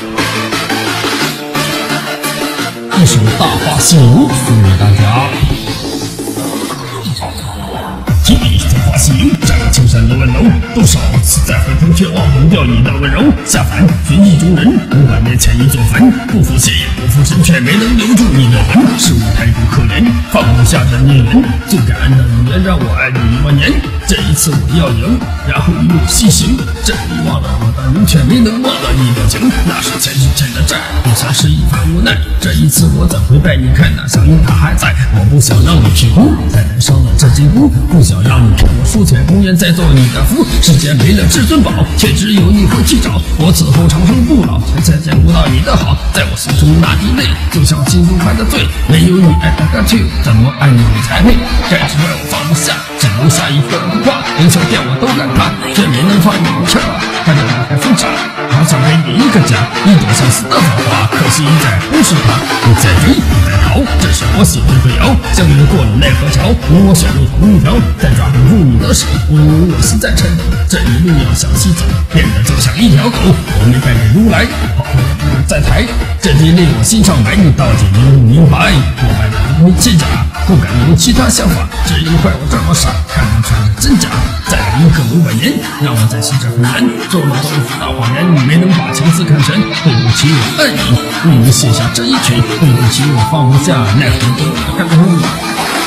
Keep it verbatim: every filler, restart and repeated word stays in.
一首《大话西游》送给大家。听一首《大话西游》，战青山的温柔，多少次再回头却忘不掉你的温柔。下凡寻意中人，五百年前一座坟，不负血液不负身，却没能留住你的魂。是我太过可怜，放不下这孽缘，最感恩的语言让我爱你一万年。这一次我要赢，然后一路西行。这里忘了我的人，却没能忘了你的情。那是前世欠的债，也算是一番无奈。这一次我怎会败？你看那小鹰它还在，我不想让你去哭，再来伤了这金箍，不想让你看我书前公园再做你的夫。世间没了至尊宝，却只有你会去找。我此后长生不老，才才见不到你的好。在我心中那滴泪，就像金属般的罪。没有你爱的歌曲，怎么爱你才配？这只怪我放不下，只留下一个不挂。凌霄殿我都敢爬，却没能放你一车。看着那台风车，好想给你一个家，一朵相思的芳花。可惜一再不是他，不再追，不再逃。这是我心中歌谣，像越过了奈何桥，如我选路同一条，再抓不住你的手，我以为我心在颤抖。这一路要向西走，变得就像一条狗。我没拜给如来，好好在台，这题令我心上埋，你到底明不明白？我拜的不虚假，不敢有其他想法，只因怪我这么傻，看不出是真假。再来一个五百年，让我再信这份缘，做了都是大谎言，你没能把情字看全。对不起我爱你，为你写下这一曲，对不起我放不下，奈何都看不懂。